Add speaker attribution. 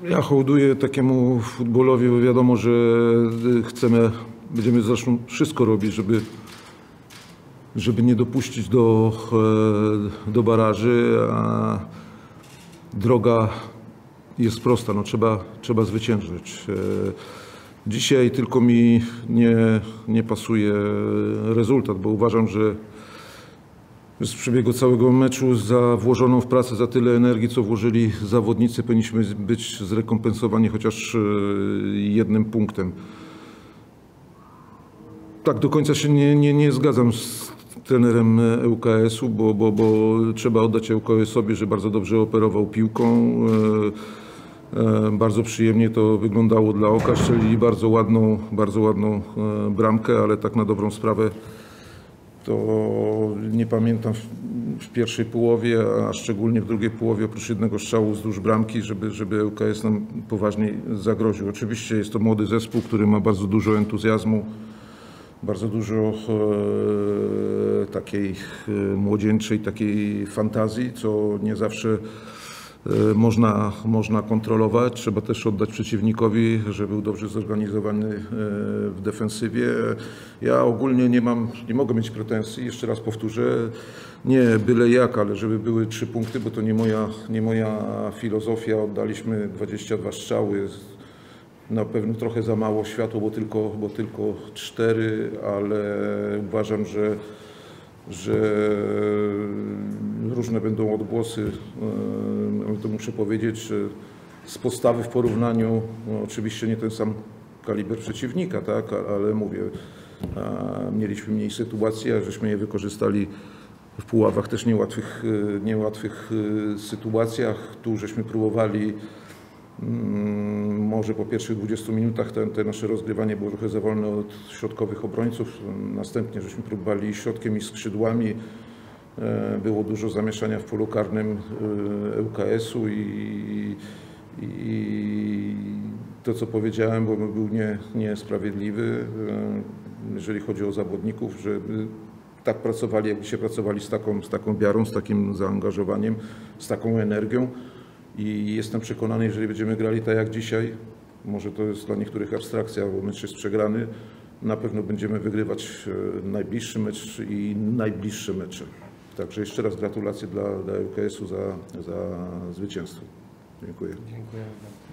Speaker 1: Ja hołduję takiemu futbolowi, bo wiadomo, że będziemy zresztą wszystko robić, żeby nie dopuścić do baraży, a droga jest prosta, no trzeba zwyciężyć. Dzisiaj tylko mi nie pasuje rezultat, bo uważam, że z przebiegu całego meczu za włożoną w pracę, za tyle energii, co włożyli zawodnicy, powinniśmy być zrekompensowani chociaż 1 punktem. Tak do końca się nie zgadzam z trenerem ŁKS-u, bo trzeba oddać ŁKS-owi, że bardzo dobrze operował piłką. Bardzo przyjemnie to wyglądało dla oka, strzelili bardzo ładną bramkę, ale tak na dobrą sprawę to nie pamiętam w pierwszej połowie, a szczególnie w drugiej połowie, oprócz jednego strzału wzdłuż bramki, żeby ŁKS nam poważniej zagroził. Oczywiście jest to młody zespół, który ma bardzo dużo entuzjazmu, bardzo dużo takiej młodzieńczej, takiej fantazji, co nie zawsze można kontrolować. Trzeba też oddać przeciwnikowi, że był dobrze zorganizowany w defensywie. Ja ogólnie nie mogę mieć pretensji, jeszcze raz powtórzę, nie byle jak, ale żeby były 3 punkty, bo to nie moja filozofia. Oddaliśmy 22 strzały, na pewno trochę za mało światło, bo tylko 4, ale uważam, że różne będą odgłosy, ale to muszę powiedzieć, że z postawy w porównaniu, no oczywiście nie ten sam kaliber przeciwnika, tak, ale mówię, mieliśmy mniej sytuacji, a żeśmy je wykorzystali w Puławach też niełatwych sytuacjach. Tu żeśmy próbowali, może po pierwszych 20 minutach te nasze rozgrywanie było trochę za wolne od środkowych obrońców. Następnie żeśmy próbowali i środkiem i skrzydłami. Było dużo zamieszania w polu karnym ŁKS-u i to, co powiedziałem, bo był niesprawiedliwy, jeżeli chodzi o zawodników, że tak pracowali, jakby się pracowali z taką wiarą, z takim zaangażowaniem, z taką energią. I jestem przekonany, jeżeli będziemy grali tak jak dzisiaj, może to jest dla niektórych abstrakcja, bo mecz jest przegrany, na pewno będziemy wygrywać najbliższy mecz i najbliższe mecze. Także jeszcze raz gratulacje dla ŁKS-u za zwycięstwo. Dziękuję.
Speaker 2: Dziękuję.